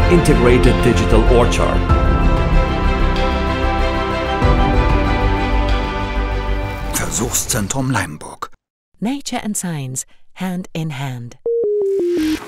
Integrated Digital Orchard. Versuchszentrum Leimburg. Nature and science, hand in hand.